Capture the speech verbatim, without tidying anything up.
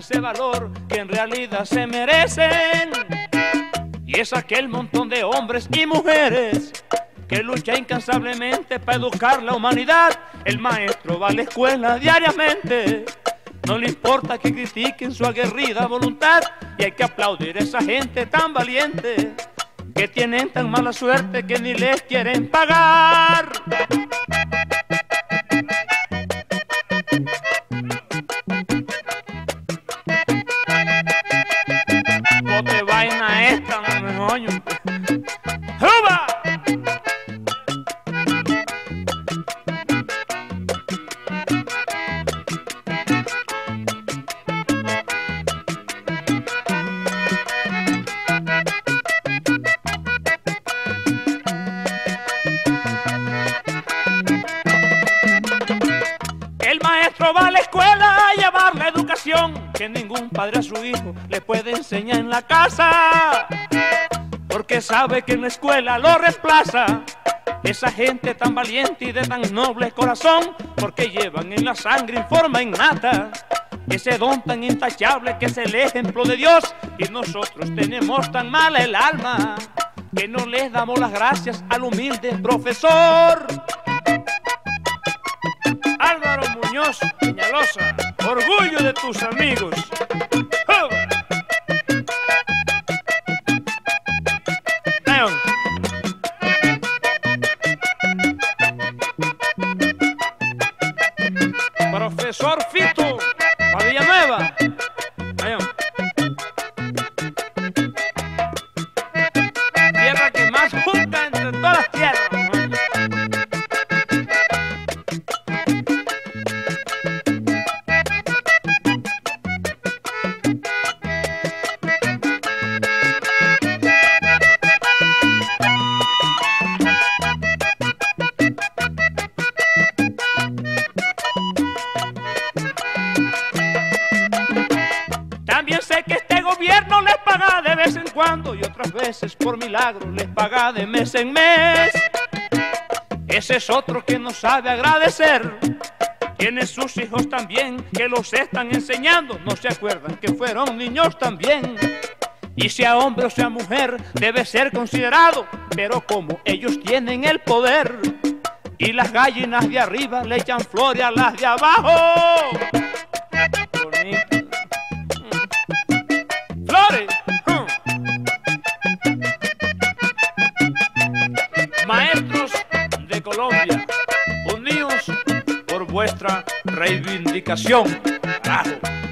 ese valor que en realidad se merecen. Y es aquel montón de hombres y mujeres que lucha incansablemente para educar la humanidad. El maestro va a la escuela diariamente, no le importa que critiquen su aguerrida voluntad, y hay que aplaudir a esa gente tan valiente que tienen tan mala suerte que ni les quieren pagar. Bote vaina esta, no me oño. ¡Juba! El maestro va a la escuela a llevar la educación que ningún padre a su hijo le puede enseñar en la casa, porque sabe que en la escuela lo reemplaza esa gente tan valiente y de tan noble corazón, porque llevan en la sangre en forma innata ese don tan intachable que es el ejemplo de Dios. Y nosotros tenemos tan mala el alma que no les damos las gracias al humilde profesor. Álvaro Muñoz Peñalosa, orgullo de tus amigos. ¡Juba! León. Profesor Fito, para Villanueva. León. Tierra que más junta entre todas las tierras. También sé que este gobierno les paga de vez en cuando y otras veces por milagro les paga de mes en mes. Ese es otro que no sabe agradecer. Tiene sus hijos también que los están enseñando. No se acuerdan que fueron niños también. Y sea hombre o sea mujer debe ser considerado, pero como ellos tienen el poder y las gallinas de arriba le echan flores a las de abajo. Bonito. Flores. Maestros de Colombia, unidos por vuestra reivindicación. ¡Carajo!